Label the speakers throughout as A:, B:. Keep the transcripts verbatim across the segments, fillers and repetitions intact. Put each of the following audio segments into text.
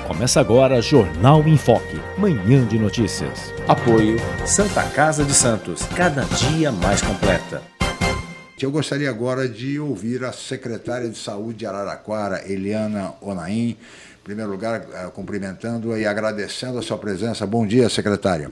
A: Começa agora Jornal em Foque, manhã de notícias.
B: Apoio Santa Casa de Santos, cada dia mais completa.
C: Eu gostaria agora de ouvir a secretária de Saúde de Araraquara, Eliana Onaim. Em primeiro lugar, cumprimentando e agradecendo a sua presença. Bom dia, secretária.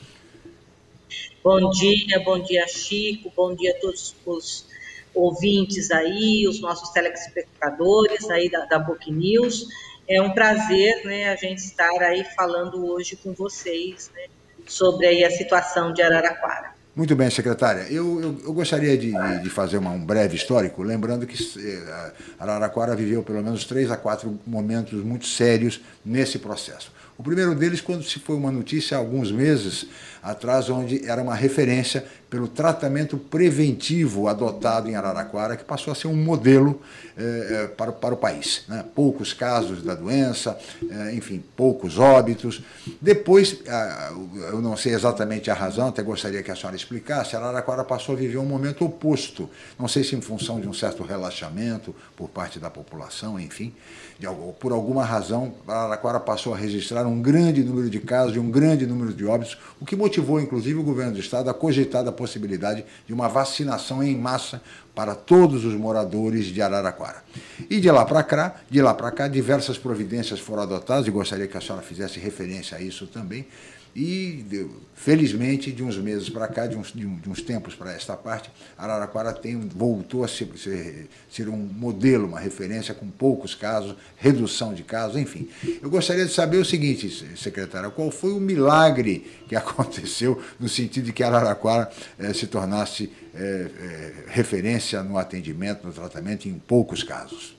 D: Bom dia, bom dia, Chico, bom dia a todos os ouvintes aí, os nossos telespectadores aí da, da Book News. É um prazer, né, a gente estar aí falando hoje com vocês, né, sobre aí a situação de Araraquara.
C: Muito bem, secretária. Eu, eu, eu gostaria de, de fazer uma, um breve histórico, lembrando que eh, Araraquara viveu pelo menos três a quatro momentos muito sérios nesse processo. O primeiro deles, quando se foi uma notícia há alguns meses atrás, onde era uma referência pelo tratamento preventivo adotado em Araraquara, que passou a ser um modelo eh, para, para o país, né? Poucos casos da doença, eh, enfim, poucos óbitos. Depois, ah, eu não sei exatamente a razão, até gostaria que a senhora explicasse, Araraquara passou a viver um momento oposto, não sei se em função de um certo relaxamento por parte da população, enfim, de, por alguma razão, Araraquara passou a registrar um grande número de casos e um grande número de óbitos, o que motivou, inclusive, o governo do estado a cogitar a possibilidade de uma vacinação em massa para todos os moradores de Araraquara. E de lá para cá, de lá para cá, diversas providências foram adotadas, e gostaria que a senhora fizesse referência a isso também. E, felizmente, de uns meses para cá, de uns, de uns tempos para esta parte, Araraquara tem, voltou a ser, ser, ser um modelo, uma referência com poucos casos, redução de casos, enfim. Eu gostaria de saber o seguinte, secretária, qual foi o milagre que aconteceu no sentido de que Araraquara eh, se tornasse eh, eh, referência no atendimento, no tratamento, em poucos casos?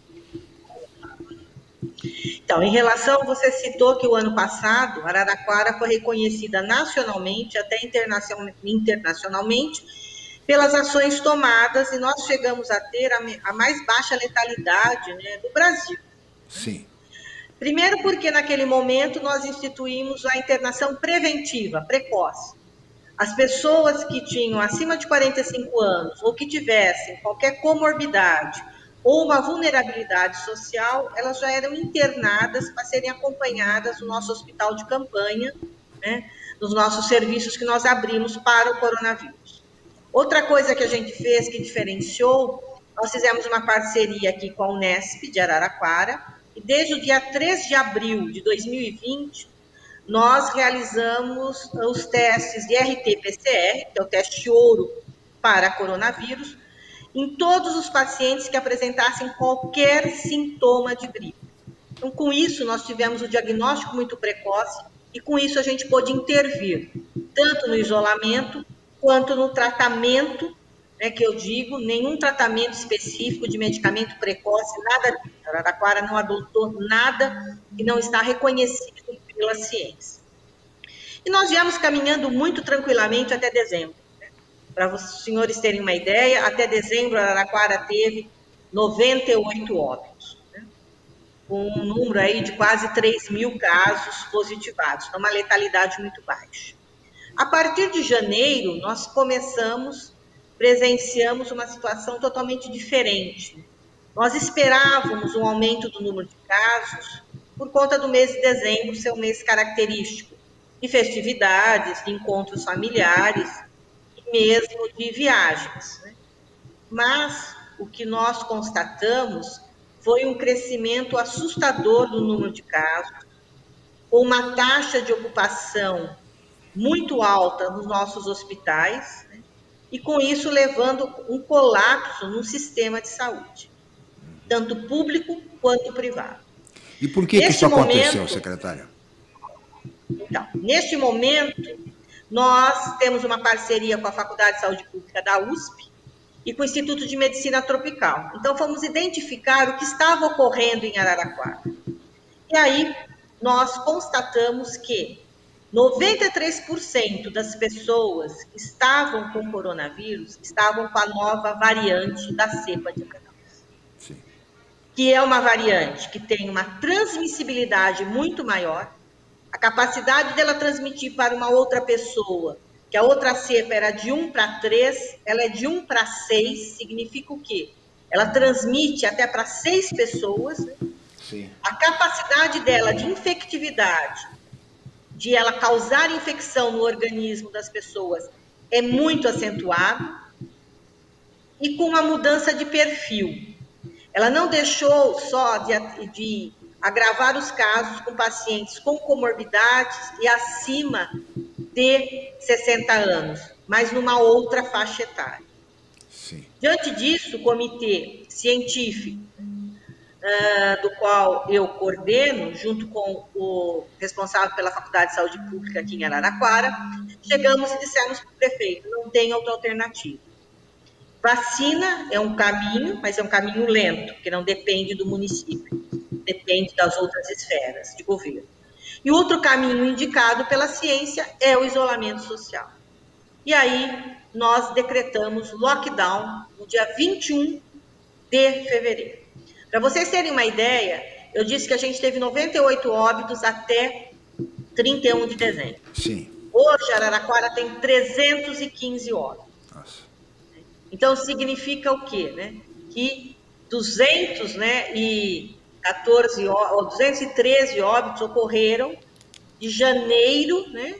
D: Então, em relação, você citou que o ano passado, Araraquara foi reconhecida nacionalmente, até internacionalmente, pelas ações tomadas, e nós chegamos a ter a, a mais baixa letalidade, né, do Brasil.
C: Sim.
D: Primeiro porque, naquele momento, nós instituímos a internação preventiva, precoce. As pessoas que tinham acima de quarenta e cinco anos, ou que tivessem qualquer comorbidade, ou uma vulnerabilidade social, elas já eram internadas para serem acompanhadas no nosso hospital de campanha, né, nos nossos serviços que nós abrimos para o coronavírus. Outra coisa que a gente fez que diferenciou, nós fizemos uma parceria aqui com a Unesp de Araraquara, e desde o dia três de abril de dois mil e vinte, nós realizamos os testes de R T P C R, que é o teste ouro para coronavírus, em todos os pacientes que apresentassem qualquer sintoma de gripe. Então, com isso, nós tivemos o diagnóstico muito precoce e, com isso, a gente pôde intervir, tanto no isolamento quanto no tratamento, né, que eu digo, nenhum tratamento específico de medicamento precoce, nada disso. A Araraquara não adotou nada que não está reconhecido pela ciência. E nós viemos caminhando muito tranquilamente até dezembro. Para os senhores terem uma ideia, até dezembro, a Araraquara teve noventa e oito óbitos, né? Com um número aí de quase três mil casos positivados, então uma letalidade muito baixa. A partir de janeiro, nós começamos, presenciamos uma situação totalmente diferente. Nós esperávamos um aumento do número de casos por conta do mês de dezembro ser um mês característico de festividades, de encontros familiares, mesmo de viagens, né? Mas o que nós constatamos foi um crescimento assustador do número de casos, com uma taxa de ocupação muito alta nos nossos hospitais, né? E com isso levando um colapso no sistema de saúde, tanto público quanto privado.
C: E por que, que isso aconteceu, secretária?
D: Então, neste momento, nós temos uma parceria com a Faculdade de Saúde Pública da U S P e com o Instituto de Medicina Tropical. Então, fomos identificar o que estava ocorrendo em Araraquara. E aí, nós constatamos que noventa e três por cento das pessoas que estavam com coronavírus estavam com a nova variante da cepa de Manaus. Sim. Que é uma variante que tem uma transmissibilidade muito maior, a capacidade dela transmitir para uma outra pessoa, que a outra cepa era de um para três, ela é de um para seis, significa o quê? Ela transmite até para seis pessoas, né? Sim. A capacidade dela de infectividade, de ela causar infecção no organismo das pessoas, é muito acentuada, e com uma mudança de perfil. Ela não deixou só de, de agravar os casos com pacientes com comorbidades e acima de sessenta anos, mas numa outra faixa etária.
C: Sim.
D: Diante disso, o comitê científico, uh, do qual eu coordeno, junto com o responsável pela Faculdade de Saúde Pública aqui em Araraquara, chegamos e dissemos para o prefeito, não tem outra alternativa. Vacina é um caminho, mas é um caminho lento, que não depende do município, depende das outras esferas de governo. E outro caminho indicado pela ciência é o isolamento social. E aí nós decretamos lockdown no dia vinte e um de fevereiro. Para vocês terem uma ideia, eu disse que a gente teve noventa e oito óbitos até trinta e um de dezembro.
C: Sim.
D: Hoje, Araraquara tem trezentos e quinze óbitos.
C: Nossa.
D: Então, significa o quê? Né? Que duzentos e quatorze, ou duzentos e treze óbitos ocorreram de janeiro, né,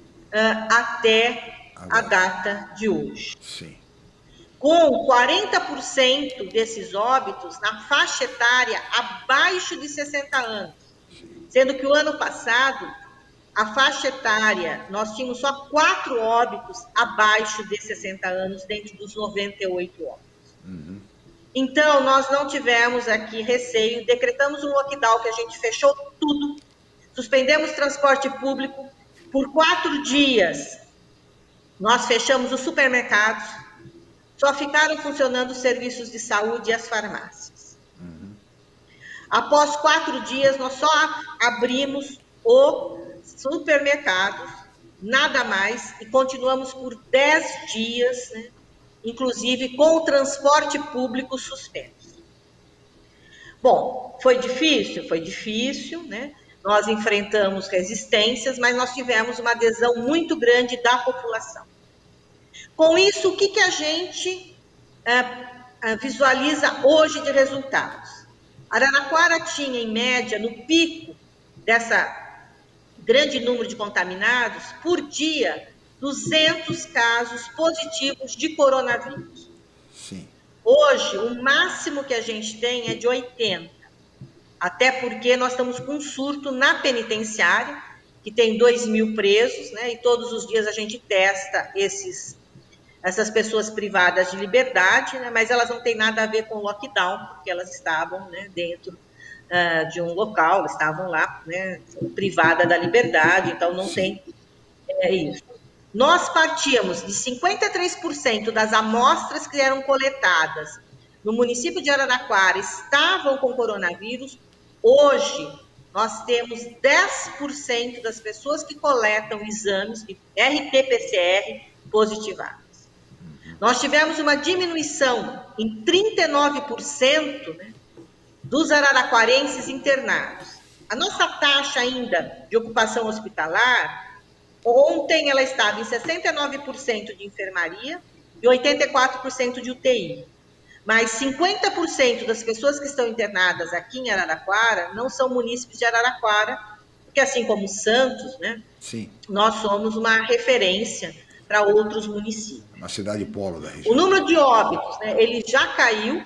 D: até a data de hoje.
C: Sim.
D: Com quarenta por cento desses óbitos na faixa etária abaixo de sessenta anos. Sendo que o ano passado, a faixa etária, nós tínhamos só quatro óbitos abaixo de sessenta anos, dentro dos noventa e oito óbitos. Uhum. Então, nós não tivemos aqui receio, decretamos um lockdown que a gente fechou tudo, suspendemos transporte público, por quatro dias nós fechamos os supermercados, só ficaram funcionando os serviços de saúde e as farmácias. Uhum. Após quatro dias, nós só abrimos o supermercados, nada mais, e continuamos por dez dias, né, inclusive com o transporte público suspenso. Bom, foi difícil? Foi difícil, né? Nós enfrentamos resistências, mas nós tivemos uma adesão muito grande da população. Com isso, o que, que a gente uh, uh, visualiza hoje de resultados? Araraquara tinha, em média, no pico dessa grande número de contaminados, por dia, duzentos casos positivos de coronavírus.
C: Sim.
D: Hoje, o máximo que a gente tem é de oitenta, até porque nós estamos com um surto na penitenciária, que tem dois mil presos, né, e todos os dias a gente testa esses, essas pessoas privadas de liberdade, né, mas elas não têm nada a ver com o lockdown, porque elas estavam, né, dentro Uh, de um local, estavam lá, né, privada da liberdade, então não Sim. tem é, isso. Nós partíamos de cinquenta e três por cento das amostras que eram coletadas no município de Araraquara estavam com coronavírus. Hoje, nós temos dez por cento das pessoas que coletam exames de R T P C R positivadas. Uhum. Nós tivemos uma diminuição em trinta e nove por cento, né, dos araraquarenses internados. A nossa taxa ainda de ocupação hospitalar, ontem ela estava em sessenta e nove por cento de enfermaria e oitenta e quatro por cento de U T I. Mas cinquenta por cento das pessoas que estão internadas aqui em Araraquara não são munícipes de Araraquara, porque assim como Santos, né, Sim. nós somos uma referência para outros municípios.
C: Uma cidade polo da região.
D: O número de óbitos, né, ele já caiu,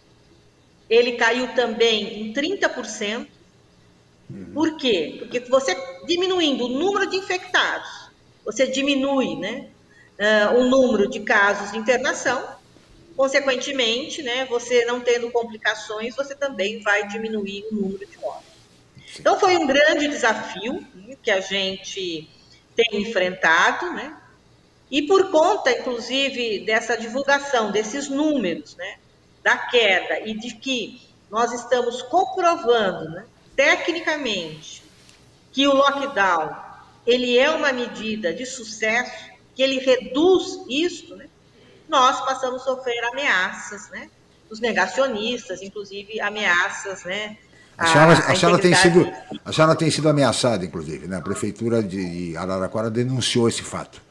D: ele caiu também em trinta por cento. Uhum. Por quê? Porque você diminuindo o número de infectados, você diminui, né, uh, o número de casos de internação, consequentemente, né, você não tendo complicações, você também vai diminuir o número de óbitos. Então, foi um grande desafio, né, que a gente tem enfrentado, né, e por conta, inclusive, dessa divulgação desses números, né, da queda e de que nós estamos comprovando, né, tecnicamente, que o lockdown ele é uma medida de sucesso, que ele reduz isso, né, nós passamos a sofrer ameaças, né, dos negacionistas, inclusive ameaças, né.
C: A, a, senhora, a, a, senhora tem sido, a senhora tem sido ameaçada, inclusive, né? A Prefeitura de Araraquara denunciou esse fato.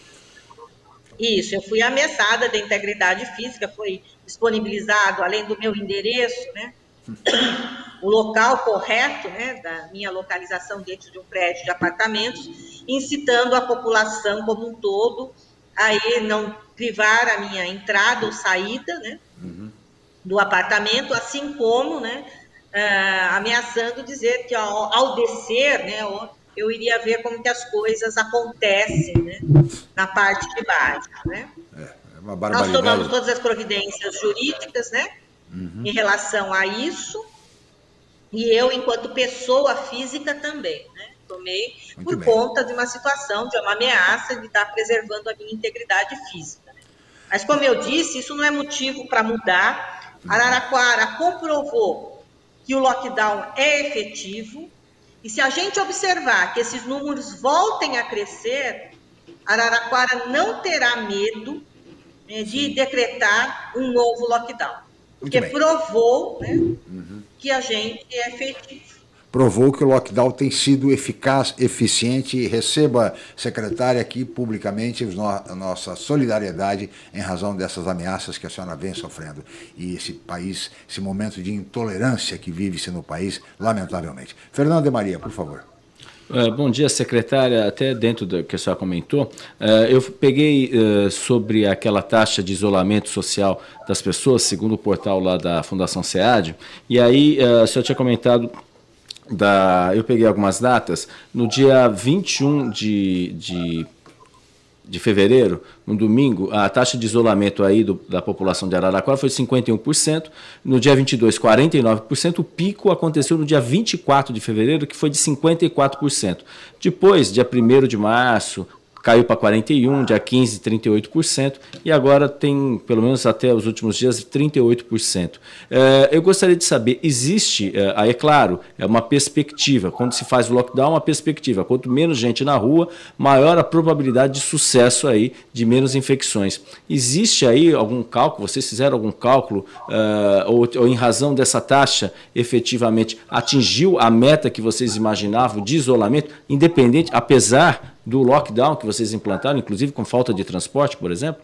D: Isso, eu fui ameaçada da integridade física, foi disponibilizado, além do meu endereço, né, o local correto, né, da minha localização dentro de um prédio de apartamentos, incitando a população como um todo a ir, não privar a minha entrada ou saída, né, uhum. do apartamento, assim como, né, uh, ameaçando dizer que ao, ao descer, né, eu iria ver como que as coisas acontecem, né, na parte de baixo, né.
C: É, é uma barbaridade.
D: Nós tomamos todas as providências jurídicas, né, uhum. em relação a isso, e eu, enquanto pessoa física, também, né, tomei Muito por bem. conta de uma situação, de uma ameaça de estar preservando a minha integridade física. Né. Mas, como eu disse, isso não é motivo para mudar. Araraquara comprovou que o lockdown é efetivo, e se a gente observar que esses números voltem a crescer, Araraquara não terá medo, né, de decretar um novo lockdown, porque provou, né, uhum. que a gente é efetivo.
C: Provou que o lockdown tem sido eficaz, eficiente, e receba, secretária, aqui publicamente a nossa solidariedade em razão dessas ameaças que a senhora vem sofrendo. E esse país, esse momento de intolerância que vive-se no país, lamentavelmente. Fernando de Maria, por favor.
E: Uh, bom dia, secretária. Até dentro do que a senhora comentou, uh, eu peguei uh, sobre aquela taxa de isolamento social das pessoas, segundo o portal lá da Fundação SEAD, e aí uh, a senhora tinha comentado, da, eu peguei algumas datas, no dia vinte e um de, de, de fevereiro, no domingo, a taxa de isolamento aí do, da população de Araraquara foi cinquenta e um por cento, no dia vinte e dois, quarenta e nove por cento, o pico aconteceu no dia vinte e quatro de fevereiro, que foi de cinquenta e quatro por cento. Depois, dia primeiro de março, caiu para quarenta e um por cento, dia quinze, trinta e oito por cento, e agora tem, pelo menos até os últimos dias, trinta e oito por cento. É, eu gostaria de saber, existe, é, aí é claro, é uma perspectiva, quando se faz o lockdown, uma perspectiva, quanto menos gente na rua, maior a probabilidade de sucesso aí, de menos infecções. Existe aí algum cálculo, vocês fizeram algum cálculo, uh, ou, ou em razão dessa taxa, efetivamente, atingiu a meta que vocês imaginavam de isolamento, independente, apesar do lockdown que vocês implantaram, inclusive com falta de transporte, por exemplo?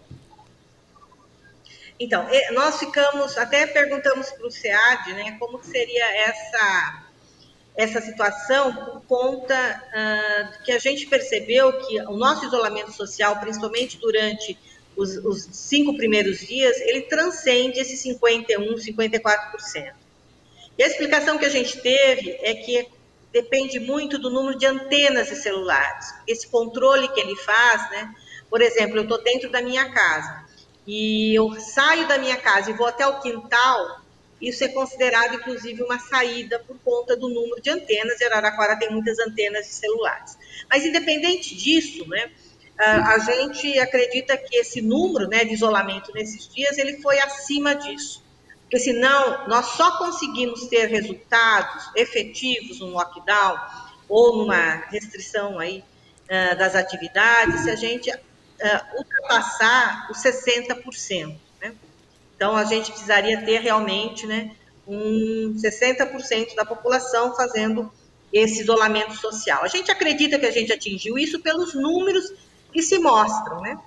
D: Então, nós ficamos, até perguntamos para o SEAD, né, como seria essa, essa situação, por conta uh, que a gente percebeu que o nosso isolamento social, principalmente durante os, os cinco primeiros dias, ele transcende esses cinquenta e um, cinquenta e quatro por cento. E a explicação que a gente teve é que depende muito do número de antenas de celulares. Esse controle que ele faz, né? Por exemplo, eu estou dentro da minha casa e eu saio da minha casa e vou até o quintal, isso é considerado, inclusive, uma saída por conta do número de antenas, e Araraquara tem muitas antenas de celulares. Mas, independente disso, né, a gente acredita que esse número, né, de isolamento nesses dias, ele foi acima disso. Porque senão nós só conseguimos ter resultados efetivos no lockdown ou numa restrição aí, uh, das atividades se a gente uh, ultrapassar os sessenta por cento. Né? Então, a gente precisaria ter realmente, né, um sessenta por cento da população fazendo esse isolamento social. A gente acredita que a gente atingiu isso pelos números que se mostram, né?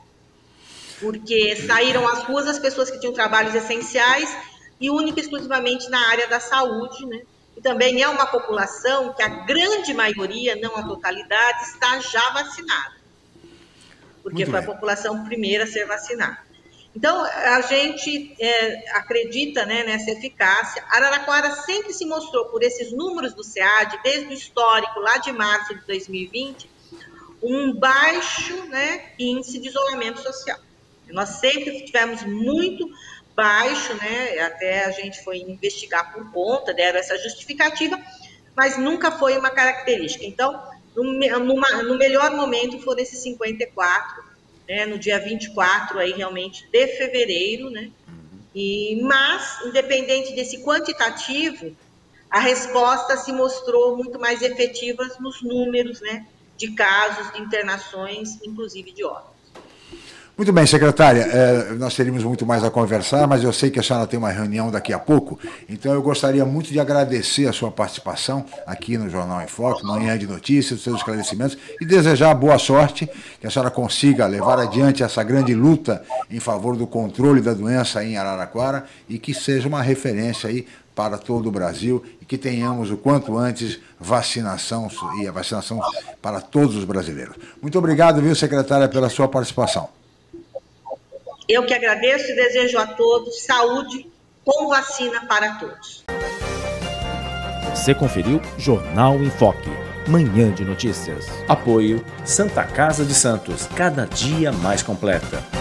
D: Porque saíram às ruas as pessoas que tinham trabalhos essenciais e única e exclusivamente na área da saúde, né? E também é uma população que a grande maioria, não a totalidade, está já vacinada, porque Muito foi bem. a população primeira a ser vacinada. Então, a gente é, acredita, né, nessa eficácia. Araraquara sempre se mostrou, por esses números do SEAD, desde o histórico, lá de março de dois mil e vinte, um baixo, né, índice de isolamento social. Nós sempre tivemos muito baixo, né? Até a gente foi investigar por conta, deram essa justificativa, mas nunca foi uma característica. Então, no, numa, no melhor momento foram esses cinquenta e quatro, né? No dia vinte e quatro, aí, realmente, de fevereiro, né? E, mas, independente desse quantitativo, a resposta se mostrou muito mais efetiva nos números, né, de casos, de internações, inclusive de óbitos.
C: Muito bem, secretária, é, nós teríamos muito mais a conversar, mas eu sei que a senhora tem uma reunião daqui a pouco, então eu gostaria muito de agradecer a sua participação aqui no Jornal em Foque, Manhã de Notícias, os seus esclarecimentos, e desejar boa sorte, que a senhora consiga levar adiante essa grande luta em favor do controle da doença em Araraquara e que seja uma referência aí para todo o Brasil e que tenhamos o quanto antes vacinação e a vacinação para todos os brasileiros. Muito obrigado, viu, secretária, pela sua participação.
D: Eu que agradeço e desejo a todos saúde com vacina para todos.
A: Você conferiu Jornal em Foque, Manhã de Notícias.
E: Apoio
B: Santa Casa de Santos, cada dia mais completa.